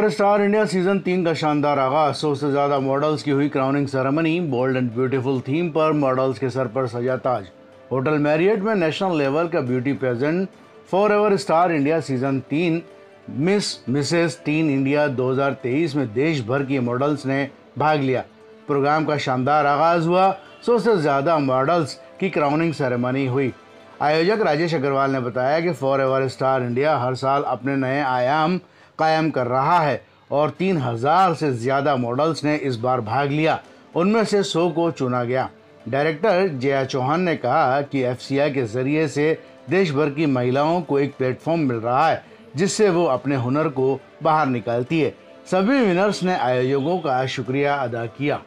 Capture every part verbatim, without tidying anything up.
Ever Star India season तीन का शानदार आगाज। सौ से ज्यादा मॉडल्स की हुई crowning ceremony. Bold and beautiful theme पर मॉडल्स के सर पर सजा ताज। होटल मैरियट में नेशनल लेवल का beauty pageant Forever Star India season तीन मिस मिसेस टीन इंडिया दो हज़ार तेईस में देश भर की मॉडल्स ने भाग लिया। प्रोग्राम का शानदार आगाज हुआ। सौ से ज्यादा मॉडल्स की क्राउनिंग सेरेमनी हुई। आयोजक राजेश अग्रवाल ने बताया कि फॉर एवर स्टार इंडिया हर साल अपने नए आयाम कायम कर रहा है और तीन हज़ार से ज़्यादा मॉडल्स ने इस बार भाग लिया। उनमें से सौ को चुना गया। डायरेक्टर जया चौहान ने कहा कि एफ सी आई के ज़रिए से देश भर की महिलाओं को एक प्लेटफॉर्म मिल रहा है जिससे वो अपने हुनर को बाहर निकालती है। सभी विनर्स ने आयोजकों का शुक्रिया अदा किया।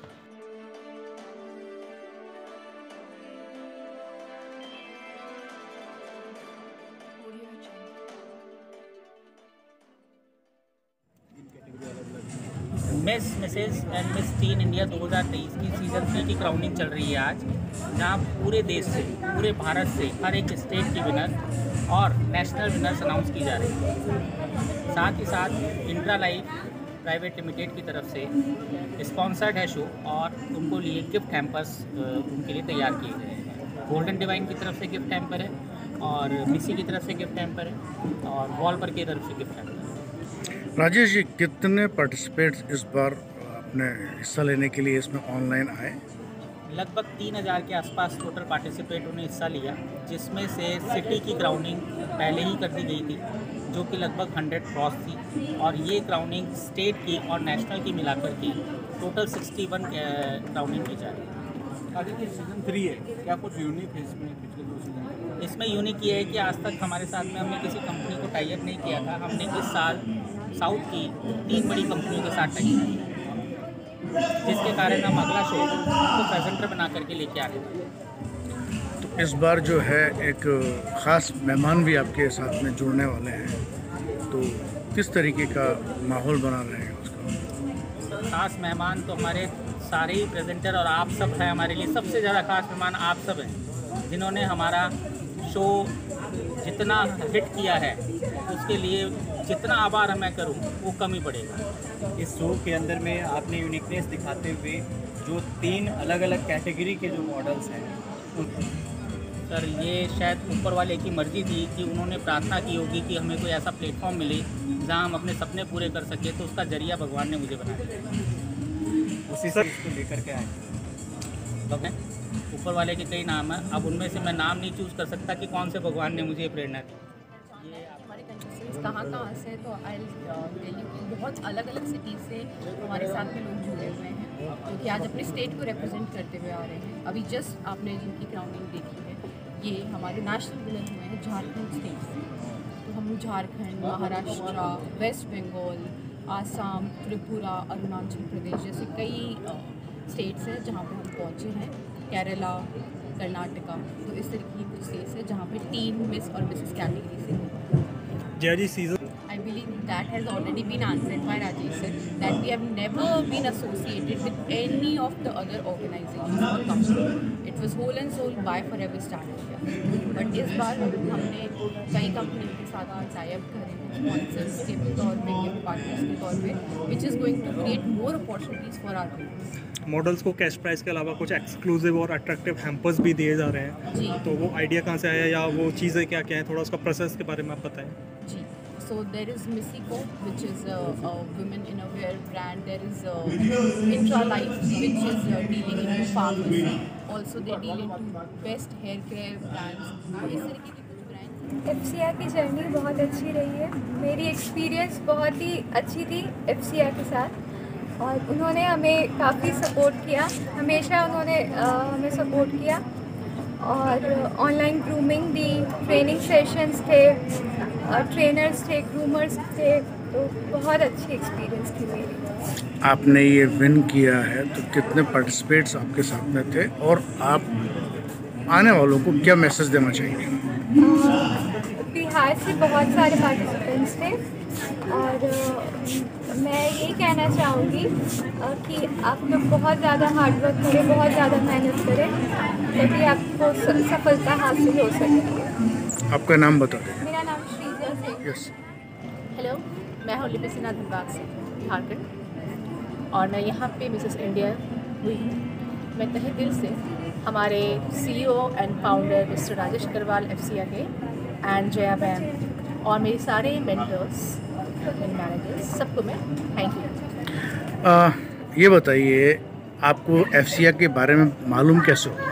Miss Mrs and Miss Teen India दो हज़ार तेईस की सीज़न थ्री की क्राउनिंग चल रही है आज, जहां पूरे देश से, पूरे भारत से हर एक स्टेट की विनर और नेशनल विनर्स अनाउंस की जा रही है। साथ ही साथ इंट्रा लाइफ प्राइवेट लिमिटेड की तरफ से स्पॉन्सर्ड है शो और उनको लिए गिफ्ट हैम्पर्स उनके लिए तैयार किए गए हैं। गोल्डन डिवाइन की तरफ से गिफ्ट हैम्पर है और मिसी की तरफ से गिफ्ट हैम्पर है और वॉलपर की तरफ से गिफ्ट हैम्पर है। राजेश जी, कितने पार्टिसिपेट्स इस बार अपने हिस्सा लेने के लिए इसमें ऑनलाइन आए? लगभग तीन हज़ार के आसपास टोटल पार्टिसिपेट ने हिस्सा लिया, जिसमें से सिटी की क्राउनिंग पहले ही कर दी गई थी जो कि लगभग सौ क्रॉस थी, और ये क्राउनिंग स्टेट की और नेशनल की मिलाकर के टोटल इकसठ क्राउनिंग की जा रही है। आगे सीजन थ्री है, क्या कुछ यूनिक है इसमें? पिछले दो सीजन इसमें यूनिक ये है कि आज तक हमारे साथ में हमने किसी कंपनी को टाई अप नहीं किया था। हमने इस साल साउथ की तीन बड़ी कंपनियों के साथ टाई अप किया, जिसके कारण हम अगला शो को प्रेजेंटर बना करके लेके आ रहे थे। तो इस बार जो है एक ख़ास मेहमान भी आपके साथ में जुड़ने वाले हैं, तो किस तरीके का माहौल बना रहेगा उसका? खास मेहमान तो हमारे सारे ही प्रेजेंटर और आप सब हैं। हमारे लिए सबसे ज़्यादा खास मेहमान आप सब हैं, जिन्होंने हमारा शो जितना हिट किया है उसके लिए जितना आभार मैं करूं वो कम ही पड़ेगा। इस शो के अंदर में आपने यूनिकनेस दिखाते हुए जो तीन अलग अलग कैटेगरी के जो मॉडल्स हैं, सर ये शायद ऊपर वाले की मर्जी थी कि उन्होंने प्रार्थना की होगी कि हमें कोई ऐसा प्लेटफॉर्म मिले जहां हम अपने सपने पूरे कर सके, तो उसका जरिया भगवान ने मुझे बनाया। उसी से इसको लेकर के आए। तो ऊपर वाले के कई नाम हैं, अब उनमें से मैं नाम नहीं चूज़ कर सकता कि कौन से भगवान ने मुझे प्रेरणा दी। हमारे कंटेस्टेंट्स कहाँ कहाँ से, तो आई टेल यू कि बहुत अलग अलग सिटीज़ से हमारे साथ में लोग जुड़े हुए हैं जो कि आज अपने स्टेट को रिप्रेजेंट करते हुए आ रहे हैं। अभी जस्ट आपने जिनकी क्राउनिंग देखी है, ये हमारे नेशनल विनर हुए हैं झारखंड स्टेट से। तो हम झारखंड, महाराष्ट्र, वेस्ट बंगाल, आसाम, त्रिपुरा, अरुणाचल प्रदेश जैसे कई स्टेट्स हैं जहाँ पर हम पहुँचे हैं। केरला, कर्नाटका, तो इस तरीके की कुछ स्टेट्स हैं जहाँ पे टीम मिस और मिसेस कैटेगरी से। Jaya ji, season I believe that has already been answered by Rajesh sir, that we have never been associated with any of the other organizations or company. It was whole and soul by Forever Star India. But इस बार हमने कई कंपनियों के साथ tie up करे हैं sponsors के तौर पे, गिफ्ट पार्टनर्स के तौर पे, which is going to create more opportunities for our viewers. Models को कैश प्राइस के अलावा कुछ एक्सक्लूसिव और अट्रैक्टिव हैम्पर्स भी दिए जा रहे हैं जी। तो वो आइडिया कहाँ से आया या वो चीज़ें क्या क्या हैं, थोड़ा उसका प्रोसेस के बारे में आप बताएं। जी, so there is Missiko, which is a, a women innerwear brand. There is a Intra Life, which is uh, dealing into pharmacy. Also they deal into best hair care brands. तो इस तरीके के कुछ ब्रांड्स। एफ सी आई की journey बहुत अच्छी रही है। मेरी एक्सपीरियंस बहुत ही अच्छी थी एफ सी आई के साथ, और उन्होंने हमें काफ़ी सपोर्ट किया। हमेशा उन्होंने आ, हमें सपोर्ट किया और ऑनलाइन ग्रूमिंग दी, ट्रेनिंग सेशंस थे, ट्रेनर्स थे, ग्रूमर्स थे, तो बहुत अच्छी एक्सपीरियंस थी मेरी। आपने ये विन किया है, तो कितने पार्टिसिपेट्स आपके साथ में थे और आप आने वालों को क्या मैसेज देना चाहिए? बिहार से बहुत सारे पार्टिसिपेंट्स थे और आ, मैं ये कहना चाहूँगी कि आप लोग बहुत ज़्यादा हार्ड वर्क करें, बहुत ज़्यादा मेहनत करें, तभी आपको सफलता हासिल हो सके। आपका नाम बता दें। मेरा नाम श्रीजा है। यस। हेलो, मैं हूँ लिपि सिन्हा धनबाद से, झारखंड, और मैं यहाँ पे मिसेस इंडिया हुई हूँ। मैं तहे दिल से हमारे CEO and founder mister Rajesh Agarwal FCI के एंड जया मैम और मेरे सारे मेंटर्स एंड मैनेजर्स सबको मैं थैंक यू। ये बताइए, आपको एफसीआई के बारे में मालूम कैसे हो?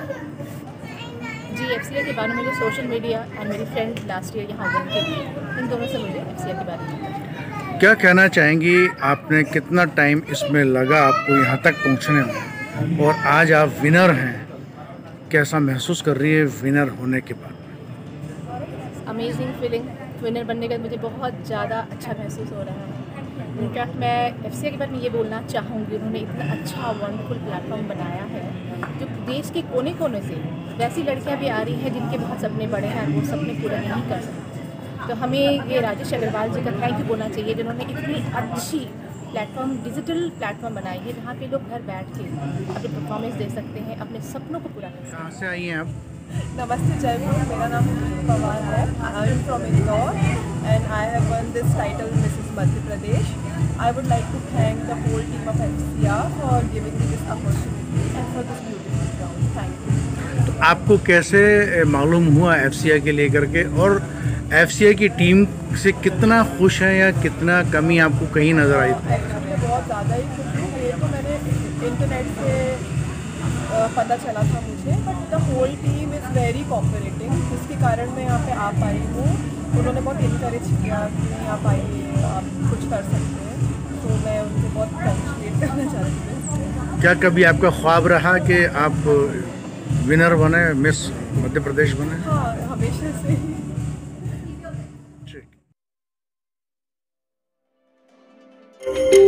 जी, एफसीआई के बारे में मुझे सोशल मीडिया एंड मेरी फ्रेंड लास्ट ईयर यहाँ गई थी, इन दोनों से मुझे एफसीआई के बारे में। क्या कहना चाहेंगी, आपने कितना टाइम इसमें लगा आपको यहाँ तक पहुँचने में, और आज आप विनर हैं, कैसा महसूस कर रही है विनर होने के बाद? Amazing feeling. विनर बनने के बाद मुझे बहुत ज़्यादा अच्छा महसूस हो रहा है। इनफैक्ट मैं एफसीआई के बारे में ये बोलना चाहूँगी, उन्होंने इतना अच्छा वंडरफुल प्लेटफॉर्म बनाया है जो देश के कोने कोने से वैसी लड़कियाँ भी आ रही हैं जिनके बहुत सपने बड़े हैं, वो सपने पूरे नहीं कर सकते। तो हमें ये राजेश अग्रवाल जी का थैंक यू बोलना चाहिए, जिन्होंने इतनी अच्छी प्लेटफॉर्म, डिजिटल प्लेटफॉर्म बनाई है जहाँ पे लोग घर बैठ के अपनी परफॉर्मेंस दे सकते हैं, अपने सपनों को पूरा कर सकते हैं। कहाँ से आई हैं आप? नमस्ते जयपुर, मेरा नाम पवार है। I am from Indore and I have won this title Mrs Madhya Pradesh. I would like to thank the whole team of FCI for giving me this opportunity and for this beautiful ground. Thank you. तो आपको कैसे मालूम हुआ FCI के लेकर के, और FCI की टीम से कितना खुश हैं या कितना कमी आपको कहीं नज़र आई? एक्चुअली मैं बहुत ज़्यादा ही खुश हूँ। ये तो मैंने इंटरनेट से पता चला था मुझे, but the whole team is very cooperating, जिसके कारण मैं यहाँ पे आ पाई हूँ। उन्होंने बहुत इनकरेज किया कि नहीं आप आइए, आप कुछ कर सकते हैं, तो मैं उनको बहुत अप्रिशिएट करना चाहती हूँ। क्या कभी आपका ख्वाब रहा कि आप विनर बने, मिस मध्य प्रदेश बने? हाँ, हमेशा से ही। ठीक।